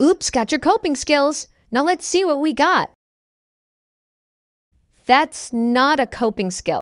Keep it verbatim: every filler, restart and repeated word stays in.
Oops, got your coping skills. Now let's see what we got. That's not a coping skill.